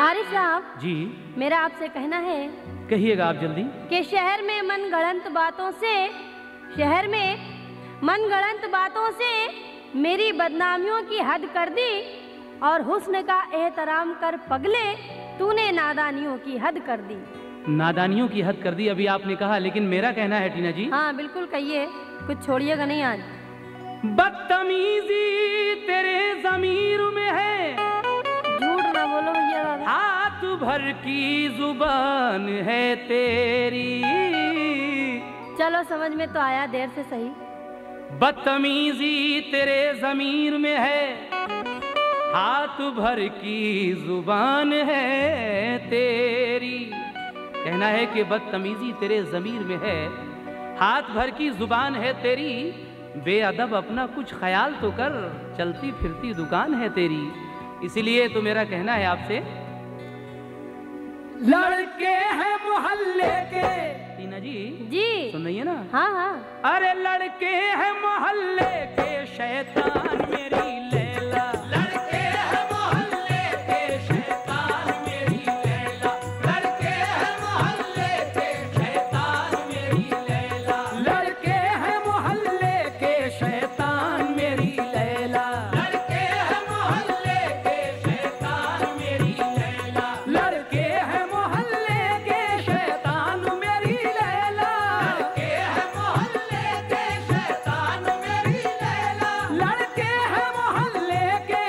हारिस साहब जी मेरा आपसे कहना है, कहिएगा आप जल्दी। कि शहर में मनगढ़ंत बातों से मेरी बदनामियों की हद कर दी, और हुस्न का एहतराम कर पगले तूने नादानियों की हद कर दी। नादानियों की हद कर दी अभी आपने कहा, लेकिन मेरा कहना है टीना जी। हाँ बिल्कुल कहिए, कुछ छोड़िएगा नहीं आज। बदतमीजी तेरे ज़मीर में है, झूठ ना बोलो भैया दादा। हाथ भर की जुबान है तेरी। चलो समझ में तो आया, देर से सही। बदतमीजी तेरे ज़मीर में है, हाथ भर की जुबान है तेरी। कहना है कि बदतमीजी तेरे ज़मीर में है, हाथ भर की जुबान है तेरी। बेअदब अपना कुछ ख्याल तो कर, चलती फिरती दुकान है तेरी। इसीलिए तो मेरा कहना है आपसे, लड़के हैं मोहल्ले के। टीना जी जी सुन रही है ना? हाँ हाँ। अरे लड़के हैं मोहल्ले के शैतान मेरी लैला। लड़के हैं मोहल्ले के शैतान मेरी लैला। लड़के हैं मोहल्ले के शैतान मेरी लैला। लड़के हैं मोहल्ले के शैतान मेरी लैला। लड़के हैं मोहल्ले के शैतान मेरी लैला। लड़के हैं मोहल्ले के शैतान मेरी लैला। लड़के हैं मोहल्ले के शैतान मेरी लैला। लड़के हैं मोहल्ले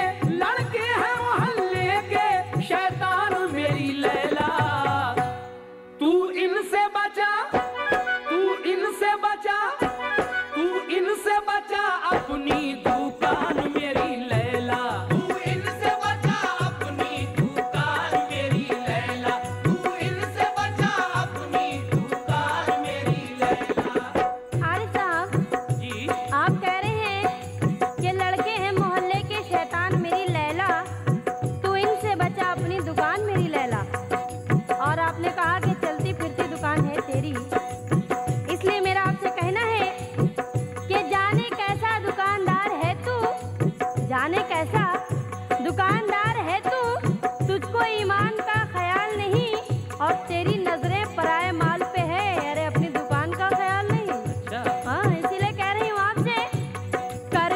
के शैतान मेरी लैला। तू इनसे बचा, तू इनसे बचा, तू इनसे बचा अपनी दुकान मेरी लैला। तू इनसे बचा अपनी दुकान मेरी लैला। तू इनसे बचा अपनी दुकान मेरी लैला। हारिस साहब जी आप कह रहे हैं कि लड़के हैं मोहल्ले के शैतान मेरी लैला, तू इनसे बचा अपनी दुकान मेरी लैला। और आपने कहा कि चलती फिरती दुकान है तेरी। इसलिए मेरा आपसे कहना है कि जाने कैसा दुकानदार है तू, जाने कैसा दुकानदार है तू, तुझको ईमान का ख्याल नहीं, और तेरी नजरें पराये माल पे है। अरे अपनी दुकान का ख्याल नहीं। अच्छा, हाँ इसीलिए कह रही हूँ आपसे, कर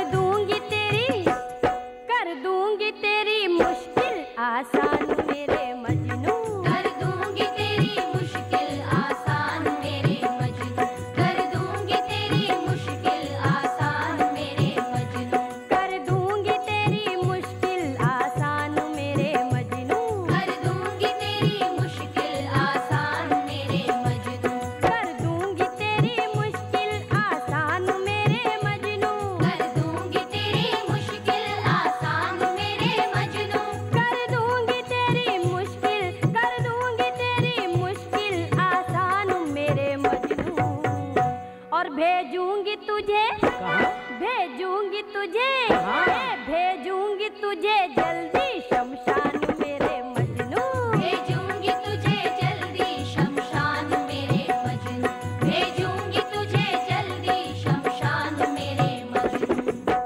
दूंगी तेरी मुश्किल आसान मेरे मजनू। कर दूंगी तेरी मुश्किल आसान मेरे मजनू। कर दूंगी तेरी मुश्किल आसान मेरे मजनू। कर दूंगी तेरी मुश्किल आसान मेरे मजनू। कर दूंगी तेरी मुश्किल आसान मेरे मजनू। कर दूंगी तेरी मुश्किल आसान मेरे मजनू। कर दूंगी तेरी मुश्किल आसान मेरे मजनू। कर दूंगी तेरी मुश्किल आसान मेरे मजनू। और भेजूंगी तुझे, कहाँ? भेजूंगी तुझे, कहाँ? भेजूंगी तुझे जल्दी शमशान मेरे मजनू। भेजूंगी तुझे जल्दी शमशान मेरे मजनू। भेजूंगी तुझे जल्दी शमशान मेरे मजनू।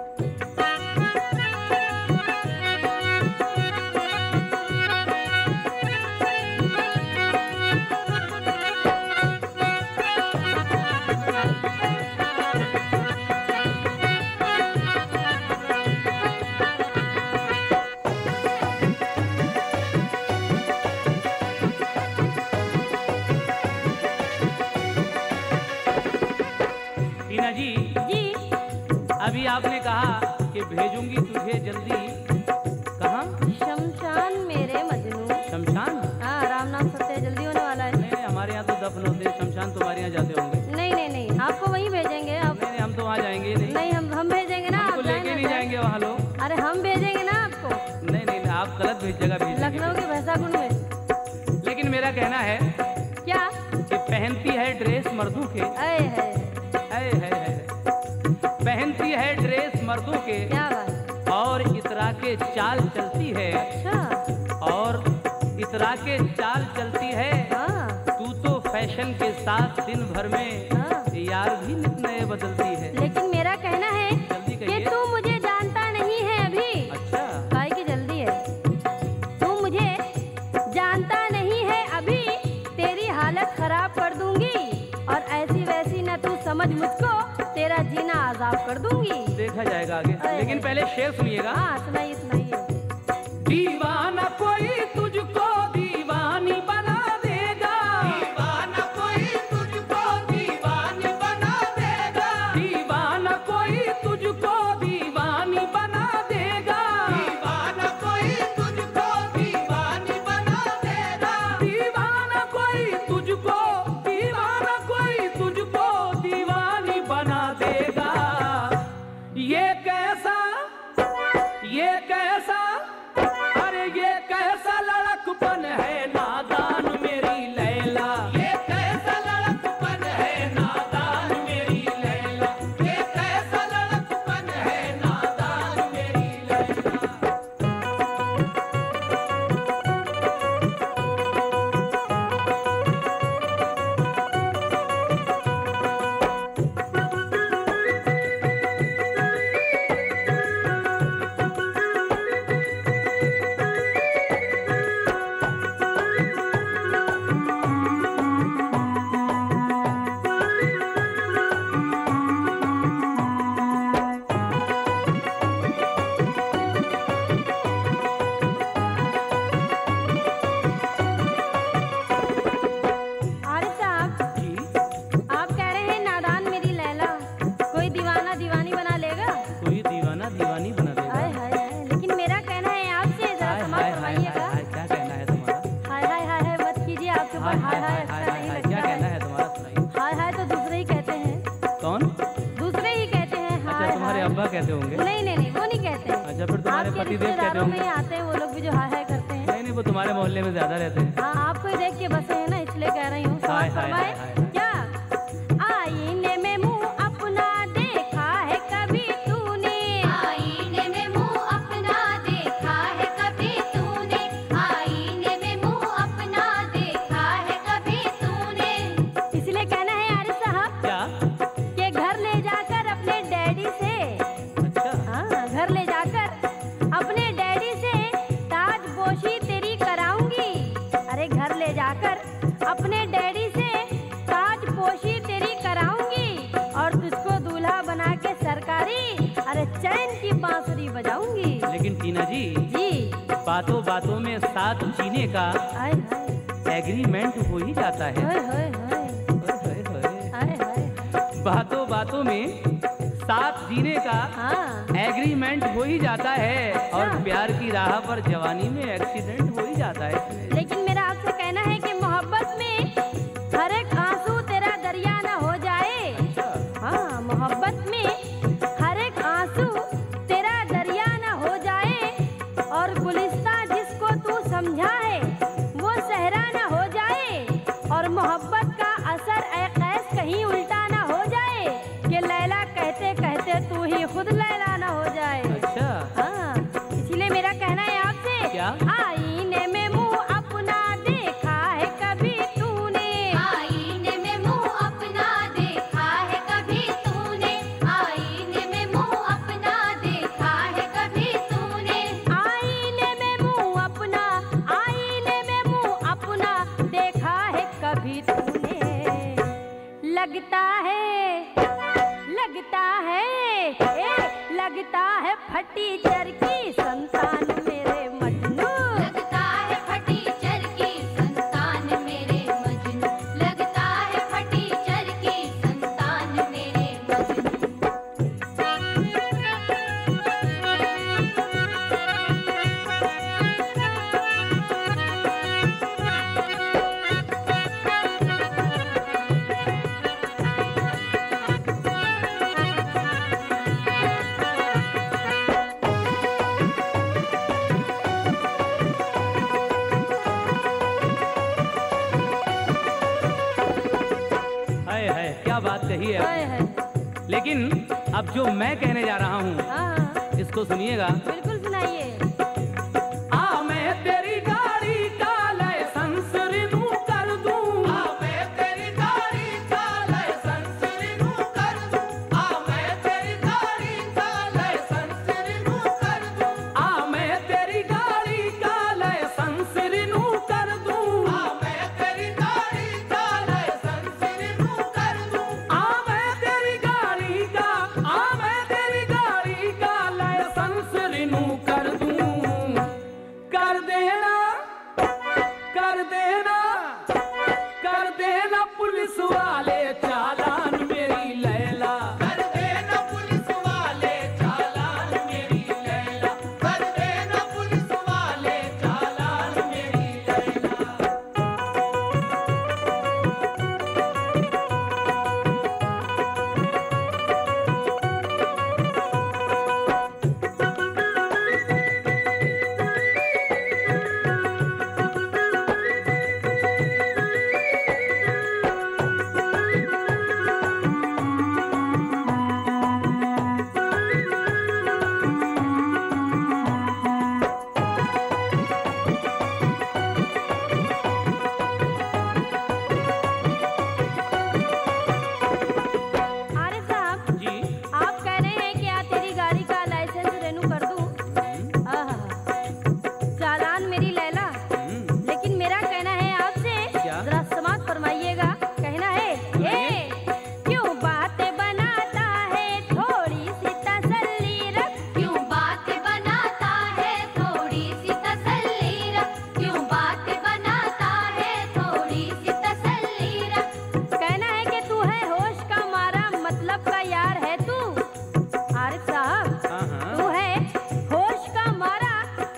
टीना जी जी अभी आपने कहा कि भेजूंगी तुझे जल्दी, कहाँ? शमशान मेरे मजनू। शमशान? हाँ राम नाम सत्य जल्दी होने वाला है। नहीं नहीं, हमारे यहाँ तो दफन होते हैं, शमशान तुम्हारे यहाँ जाते होंगे। नहीं नहीं नहीं, आपको वहीं भेजेंगे। आप नहीं नहीं, हम तो वहाँ जाएंगे नहीं। नहीं, हम भेजेंगे ना। हमको आप लेके नहीं जाएंगे वहाँ लोग। अरे हम भेजेंगे ना आपको, नहीं नहीं नहीं, आप गलत जगह भेजेंगे। लखनऊ के भैंसाकुंड में। लेकिन मेरा कहना है क्या कि पहनती है ड्रेस मर्दों के, अय है, पहनती है ड्रेस मर्दों के, क्या बात। और इतरा के चाल चलती है, अच्छा और इतरा के चाल चलती है। हाँ तू तो फैशन के साथ दिन भर में हाँ। यार भी नित नए बदलती है। लेकिन मेरा कहना है जल्दी कि कहिए। तू मुझे जानता नहीं है अभी। अच्छा काहे की जल्दी है? तू मुझे साफ कर दूंगी। देखा जाएगा आगे, लेकिन पहले शेर सुनिएगा। हाँ सुनाइए सुनाइए। दीवाना कोई तुझको दीवानी बना देगा, दीवाना कोई तुझको दीवानी बना देगा, दीवाना कोई तुझको दीवानी बना देगा, दीवाना कोई तुझको दीवानी बना देगा, दीवाना कोई तुझको दीवानी बना देगा। ये कैसा अरे ये कैसा लड़कपन है नादान मेरी लैला, ये कैसा लड़कपन है नादान मेरी लैला, ये कैसा लड़कपन है नादान मेरी लैला। कहते होंगे? नहीं वो नहीं कहते हैं। अच्छा, फिर तुम्हारे पतिदेव कहते होंगे? में आते हैं वो लोग भी जो हाय हाय करते हैं। नहीं वो तुम्हारे मोहल्ले में ज्यादा रहते हैं। हाँ आपको ही देख के बसे हैं ना, इसलिए कह रही हूँ। हाय हाय हाय हाय। क्या आईने में मुंह अपना देखा है कभी तूने, आईने में मुंह अपना देखा है कभी तूने, आईने में मुंह अपना देखा है कभी तूने। इसलिए कहना है यार साहब क्या कि घर ले जाकर अपने डैडी से, घर ले जाकर अपने डैडी से ताजपोशी तेरी कराऊंगी। अरे घर ले जाकर अपने डैडी से ताजपोशी तेरी कराऊंगी और तुझको दूल्हा बना के सरकारी अरे चैन की बांसुरी बजाऊंगी। लेकिन टीना जी बातों बातों में साथ जीने का हाय हाय एग्रीमेंट हो ही जाता है। हाय हाय हाय हाय बातों बातों में साथ जीने का हाँ एग्रीमेंट हो ही जाता है और प्यार की राह पर जवानी में एक्सीडेंट हो ही जाता है। लेकिन मेरा आपसे कहना है कि मोहब्बत में हर एक आंसू तेरा दरिया ना हो जाए। हाँ मोहब्बत में हर एक आंसू तेरा दरिया ना हो जाए और गुलिस्तां जिसको तू समझा है वो सहरा ना हो जाए और मोहब्बत का असर ए कैस कहीं उल्टा ना हो जाए कि लैला कहते कहते तू ही खुद लैला ना हो जाए। अच्छा हाँ इसलिए मेरा कहना है आपसे क्या आईने में मुंह अपना देखा है कभी तूने, आईने में मुंह अपना देखा है कभी तूने, आईने में मुंह अपना देखा है कभी तूने, आईने में मुंह अपना, आईने में मुंह अपना देखा है कभी तूने। लगता है फटी चरखी संतान मेरे मजनू, लगता है फटी चरखी संतान मेरे मजनू, लगता है फटी चरखी संतान मेरे मजनू। क्या बात कही है। लेकिन अब जो मैं कहने जा रहा हूँ इसको सुनिएगा। बिल्कुल सुनाइए। आ मैं तेरी गाड़ी का लाइसेंस रिन्यू कर दूं, आ मैं तेरी गाड़ी का लाइसेंस रिन्यू कर दूं, आ मैं तेरी गाड़ी का लाइसेंस रिन्यू कर दूं, आ मैं तेरी गाड़ी का लाइसेंस रिन्यू कर दूं, आ मैं तेरी गाड़ी का लाइसेंस रिन्यू कर दूं, आ मैं तेरी गाड़ी का, आ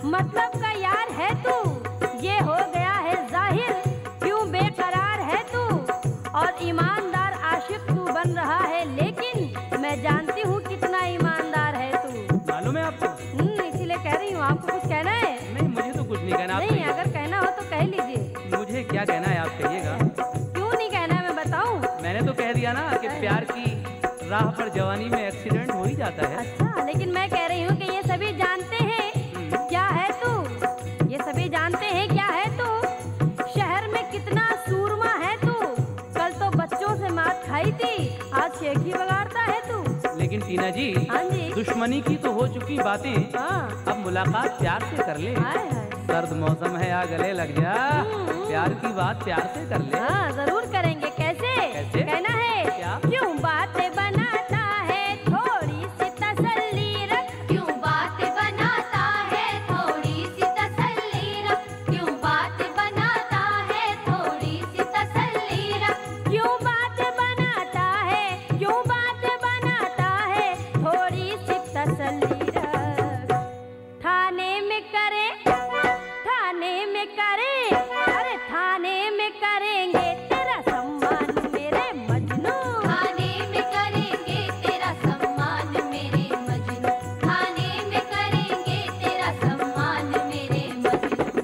मतलब का यार है तू, ये हो गया है जाहिर, क्यों बेकरार है तू, और ईमानदार आशिक तू बन रहा है, लेकिन मैं जानती हूँ कितना ईमानदार है तू। मालूम है आपको? इसीलिए कह रही हूँ। आपको कुछ कहना है? नहीं, मुझे तो कुछ नहीं कहना। आप नहीं, कहिए। अगर कहना हो तो कह लीजिए। मुझे क्या कहना है आप कहिएगा। क्यों नहीं कहना है, मैं बताऊँ? मैंने तो कह दिया ना कि प्यार की राह पर जवानी में एक्सीडेंट हो ही जाता है। अच्छा, लेकिन मैं कह रही हूँ कि ये सभी जानते हैं क्या है तू, ये सभी जानते हैं क्या है तू, शहर में कितना सूरमा है तू, कल तो बच्चों से मार खाई थी, आज शेख ही बगाड़ता है तू। लेकिन टीना जी, हाँ जी। दुश्मनी की तो हो चुकी बातें, हाँ। अब मुलाकात प्यार से कर ले। हाय हाय। सर्द मौसम है, आ गले लग जा, प्यार की बात प्यार से कर ले। हाँ, जरूर करेंगे। कैसे? कैसे? कहना है क्या? क्यों बातें बनाता है, थोड़ी सी तसल्ली रख, क्यों बात बनाता है, थोड़ी सी तसल्ली रख, क्यों बात बनाता है, थोड़ी सी तसल्ली रख, क्यों बातें बनाता है, क्यों बातें बनाता है, थोड़ी सी तसल्ली रख। थाने में करे, थाने में करे, अरे थाने में करेंगे तेरा सम्मान मेरे मजनू। थाने में करेंगे तेरा सम्मान मेरे मजनू, थाने में करेंगे तेरा सम्मान मेरे मजनू।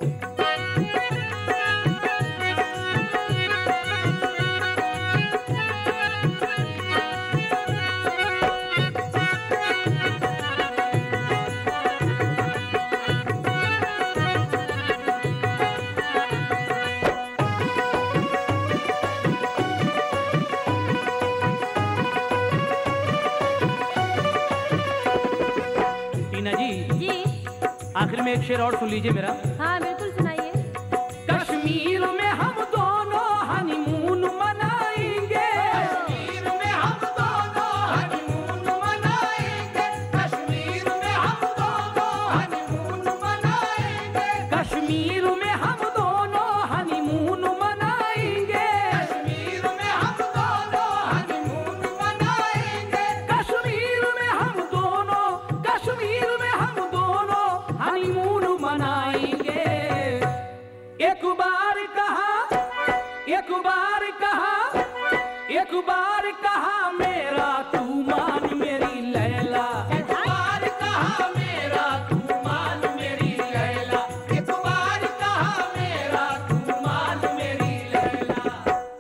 टीना जी, जी आखिर में एक शेर और सुन लीजिए मेरा। हाँ, बिल्कुल सुनाइए। कश्मीर में हम दोनों हनीमून मनाएंगे, कश्मीर में हम दोनों हनीमून मनाएंगे, कश्मीर में हम दोनों हनीमून मनाएंगे, कश्मीर में हम दोनों हनीमून मनाएंगे, कश्मीर में हम दोनों हनीमून मनाएंगे, कश्मीर में हम दोनों, कश्मीर में हम दोनों हनीमून मनाएंगे। एक बार कहा, एक बार कहा, एक बार कहा मेरा तू मान मेरी लैला, एक बार कहा मेरा तू मान मेरी लैला, एक बार कहा मेरा तू मान मेरी लैला।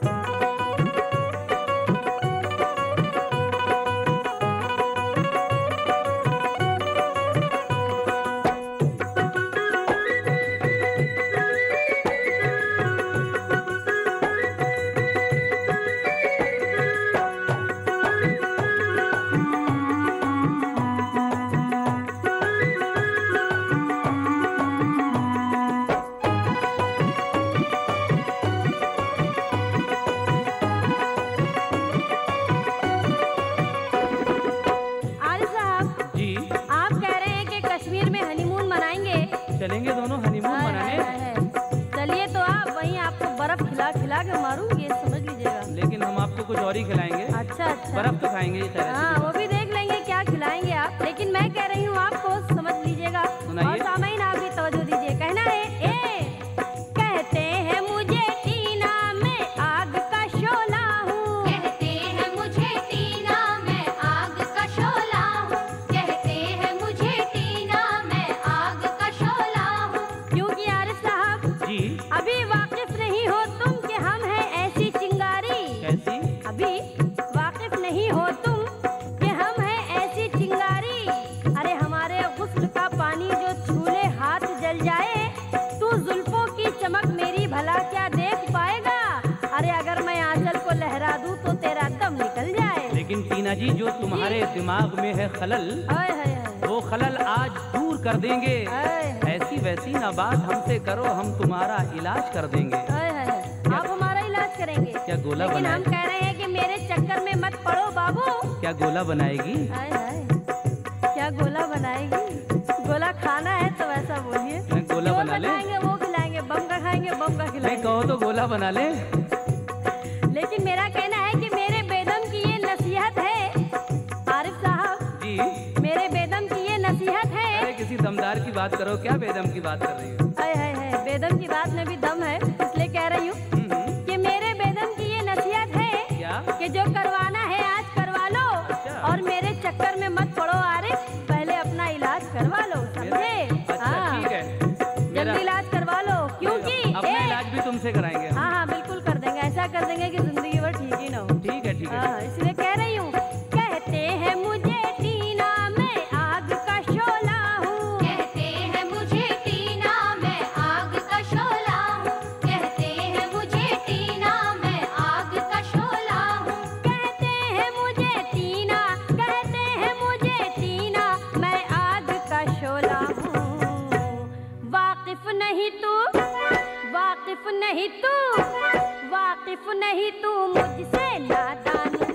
आरिफ साहब, जी, आप कह रहे हैं कि कश्मीर में हनीमून मनाएंगे। चलेंगे दोनों हनीमून हाय, मनाने। हाय, हाय। चलिए तो आप वहीं आपको बर्फ खिला खिला के मारूं, ये समझ लीजिएगा। लेकिन हम आपको कुछ और ही खिलाएंगे। अच्छा अच्छा। बर्फ तो खाएंगे ही खैर। हाँ, वो भी देख लेंगे क्या खिलाएंगे आप, लेकिन मैं कह रही हूँ आपको समझ लीजिएगा। सुनाइए। और सामईन आप भी तवज्जो दीजिए। कहना है कहते हैं मुझे टीना मैं आग का शोला हूँ, कहते हैं मुझे टीना मैं आग का शोला हूँ, कहते हैं मुझे टीना मैं आग का शोला हूँ। क्योंकि आरिफ साहब जी, अभी वाकिफ नहीं हो तुम कि हम हैं ऐसी चिंगारी, कैसी? अभी वाकिफ नहीं हो तुम कि हम हैं ऐसी चिंगारी, अरे हमारे गुस्ल का पानी जो छूले हाथ जल जाए, तू जुल्फों की चमक मेरी भला क्या देख पाएगा, अरे अगर मैं आंचल को लहरा दूं तो तेरा दम निकल जाए। लेकिन टीना जी, जो तुम्हारे दिमाग में है खलल, हाय हाय हाय वो खलल आज दूर कर देंगे। हाय ऐसी वैसी ना बात हमसे करो, हम तुम्हारा इलाज कर देंगे। हाय हाय हाय। आप हमारा इलाज करेंगे। क्या गोला लेकिन हम बनाए? कह रहे हैं कि मेरे चक्कर में मत पड़ो बाबू। क्या गोला बनाएगी? हाय हाय, क्या गोला बनाएगी? गोला खाना है तो वैसा बोलिए। मैं गोला जो बना ले? खाएंगे वो खिलाएंगे, बम का खाएंगे बम का नहीं खिलाएंगे। कहो तो गोला बना ले। लेकिन मेरा कहना है कि मेरे बेदम की ये नसीहत है आरिफ साहब, जी, मेरे बेदम की ये नसीहत है अरे किसी दम दमदार की बात करो, क्या बेदम की बात कर रही हो? हाय हाय हाय, बेदम की बात में भी दम है, इसलिए कह रही हूँ कि मेरे बेदम की ये नसीहत है क्या? कि जो करवाना है आज करवा लो। अच्छा। और मेरे चक्कर में मत पड़ो आरिफ, पहले अपना इलाज करवा लो, समझे? अच्छा ठीक है, मेरा जल्दी इलाज करवा लो, क्योंकि अपना इलाज भी तुमसे कराएंगे हम। हाँ हाँ बिल्कुल कर देंगे, ऐसा कर देंगे कि जिंदगी भर ठीक ही ना हो। ठीक है ठीक है। हाँ, इसलिए कह रही हूँ, कहते हैं मुझे टीना मैं आग का शोला हूँ। कहते हैं मुझे टीना मैं आग का शोला हूँ। कहते हैं मुझे टीना मैं आग का शोला हूँ। कहते हैं मुझे टीना, कहते हैं मुझे टीना मैं आग का शोला हूँ। वाकिफ नहीं तू, वाकिफ नहीं तू, वाकिफ नहीं तू मुझसे नादान